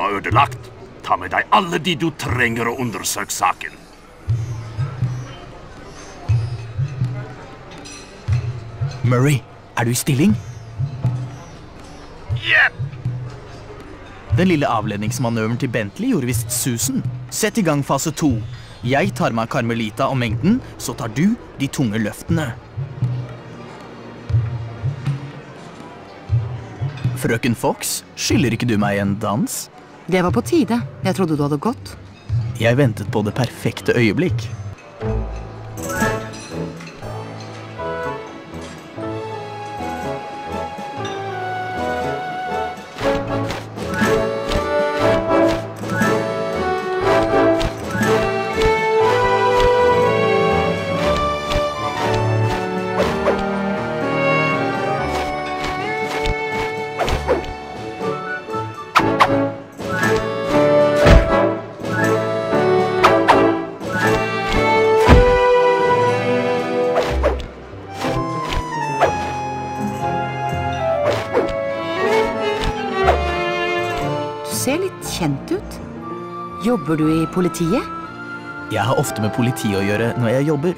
var ødelagt. Ta med deg alle de du trenger å undersøke saken. Murray, er du i stilling? Jepp! Den lille avledningsmanøveren til Bentley gjorde visst susen. Sett i gang fase 2. Jeg tar meg Carmelita og mengden, så tar du de tunge løftene. Frøken Fox, skylder ikke du meg en dans? Det var på tide. Jeg trodde du hadde gått. Jeg ventet på det perfekte øyeblikk. Du ser litt kjent ut. Jobber du i politiet? Jeg har ofte med politi å gjøre når jeg jobber.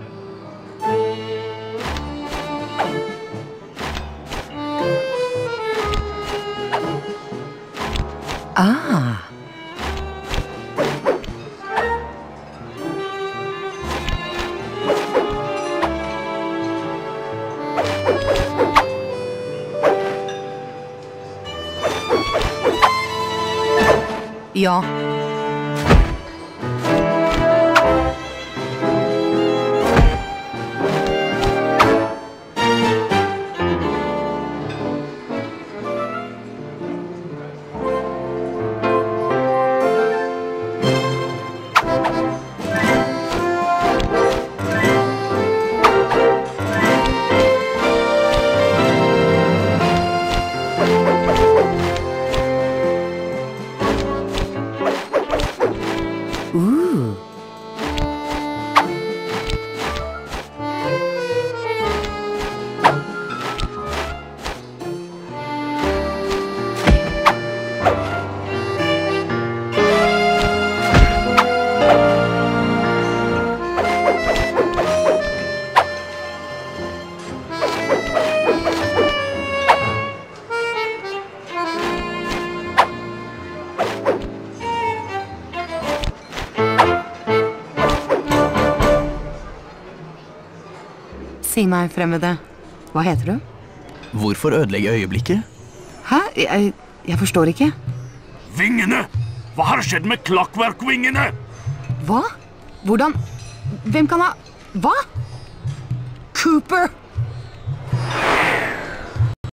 Ah. Ja. Si meg, fremmede. Hva heter du? Hvorfor ødelegge øyeblikket? Hæ? Jeg forstår ikke. Vingene! Hva har skjedd med Clockwork-vingene? Hva? Hvordan? Hvem kan ha... Hva? Cooper!